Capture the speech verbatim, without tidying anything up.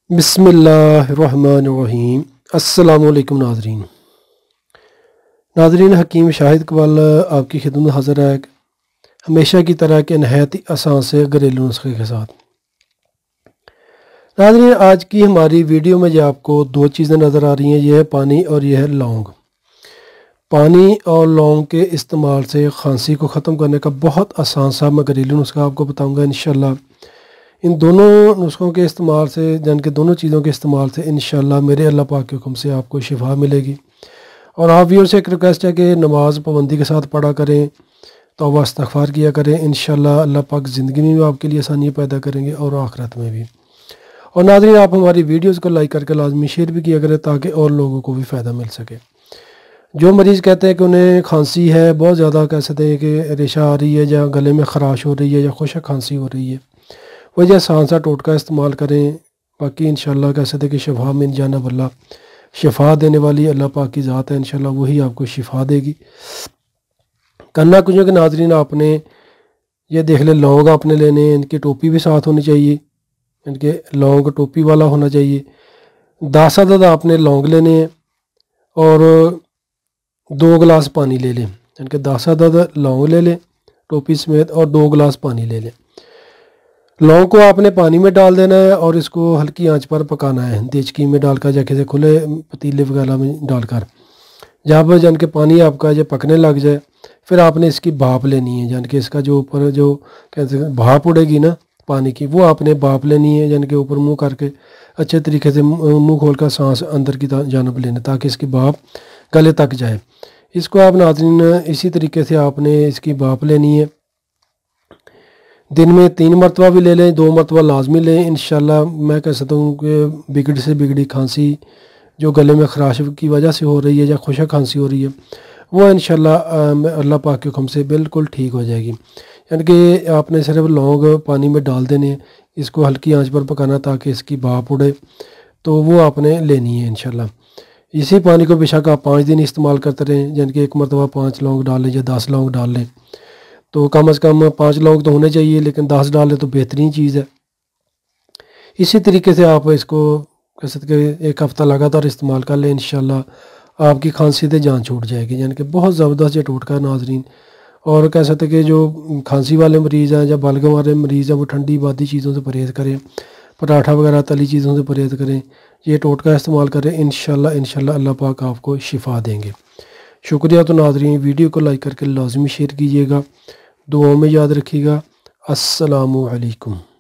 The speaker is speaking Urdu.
بسم اللہ الرحمن الرحیم۔ السلام علیکم ناظرین ناظرین حکیم شاہد اقبال آپ کی خدمت میں حاضر ہے ہمیشہ کی طرح کے نہایت آسان سے گھریلو نسخے کے ساتھ۔ ناظرین آج کی ہماری ویڈیو میں جو آپ کو دو چیزیں نظر آ رہی ہیں، یہ ہے پانی اور یہ ہے لونگ۔ پانی اور لونگ کے استعمال سے کھانسی کو ختم کرنے کا بہت آسان سا میں گھریلو نسخہ آپ کو بتاؤں گا انشاءاللہ۔ ان دونوں نسخوں کے استعمال سے جن کے دونوں چیزوں کے استعمال سے انشاءاللہ میرے اللہ پاک کے حکم سے آپ کو شفا ملے گی۔ اور آپ ویور سے ایک ریکویسٹ ہے کہ نماز پابندی کے ساتھ پڑھا کریں، توبہ استغفار کیا کریں، انشاءاللہ اللہ پاک زندگی میں بھی آپ کے لیے آسانیاں پیدا کریں گے اور آخرت میں بھی۔ اور ناظرین آپ ہماری ویڈیوز کو لائک کر کے لازمی شیئر بھی کیا کریں تاکہ اور لوگوں کو بھی فائدہ مل سکے۔ جو مریض کہتے ہیں کہ انہیں کھانسی ہے، بہت زیادہ کہہ سکتے ہیں کہ ریشہ آ رہی ہے یا گلے میں خراش ہو رہی ہے یا خشک کھانسی ہو رہی ہے، وہ جو آسان سا ٹوٹکا استعمال کریں، باقی انشاءاللہ کہہ سکتے ہیں کہ شفا من جانب اللہ، شفا دینے والی اللہ پاک کی ذات ہے، انشاءاللہ وہی آپ کو شفا دے گی۔ کرنا کچھ ہے کہ ناظرین آپ نے یہ دیکھ لیں، لونگ آپ نے لینے ہیں، ان کی ٹوپی بھی ساتھ ہونی چاہیے، ان کے لونگ ٹوپی والا ہونا چاہیے۔ دس عدد آپ نے لونگ لینے ہیں اور دو گلاس پانی لے لیں، ان کے دس عدد لونگ لے لیں ٹوپی سمیت اور دو گلاس پانی لے لیں۔ لونگ کو آپ نے پانی میں ڈال دینا ہے اور اس کو ہلکی آنچ پر پکانا ہے، دیچکی میں ڈال کر یا کسی کھلے پتیلے وغیرہ میں ڈال کر۔ جب جن کے پانی آپ کا جو پکنے لگ جائے پھر آپ نے اس کی بھاپ لینی ہے، جن کے اس کا جو اوپر جو کہتے ہیں بھاپ اڑے گی نا پانی کی، وہ آپ نے بھاپ لینی ہے، جن کے اوپر منہ کر کے اچھے طریقے سے منہ کھول کر سانس اندر کی جانب لینا تاکہ اس کی بھاپ گلے تک جائے۔ اس کو آپ ناظرین اسی طریقے سے آپ نے اس کی بھاپ لینی ہے، دن میں تین مرتبہ بھی لے لیں، دو مرتبہ لازمی لیں انشاءاللہ۔ میں کہہ سکتا ہوں کہ بگڑ سے بگڑی کھانسی جو گلے میں خراش کی وجہ سے ہو رہی ہے یا خشک کھانسی ہو رہی ہے، وہ انشاءاللہ اللہ پاک کے حکم سے بالکل ٹھیک ہو جائے گی۔ یعنی کہ آپ نے صرف لونگ پانی میں ڈال دینے، اس کو ہلکی آنچ پر پکانا تاکہ اس کی بھاپ اڑے، تو وہ آپ نے لینی ہے انشاءاللہ۔ اسی پانی کو بے شک آپ پانچ دن استعمال کرتے رہیں، جن کہ ایک مرتبہ پانچ لونگ ڈال لیں یا دس لونگ ڈال لیں، تو کم از کم پانچ لونگ تو ہونے چاہیے، لیکن دس ڈال لیں تو بہترین چیز ہے۔ اسی طریقے سے آپ اس کو کہہ سکتے کہ ایک ہفتہ لگاتار استعمال کر لیں، انشاءاللہ آپ کی کھانسی سے جان چھوٹ جائے گی، یعنی کہ بہت زبردست یہ ٹوٹکا ہے ناظرین۔ اور کہہ سکتے کہ جو کھانسی والے مریض ہیں یا بلغم والے مریض ہیں وہ ٹھنڈی بادی چیزوں سے پرہیز کریں، پراٹھا وغیرہ تلی چیزوں سے پرہیز کریں، یہ ٹوٹکا استعمال کریں، انشاءاللہ انشاءاللہ اللہ پاک آپ کو شفا دیں گے۔ شکریہ۔ تو ناظرین ویڈیو کو لائک کر کے لازمی شیئر کیجیے گا، دعاؤں میں یاد رکھیے گا۔ السلام علیکم۔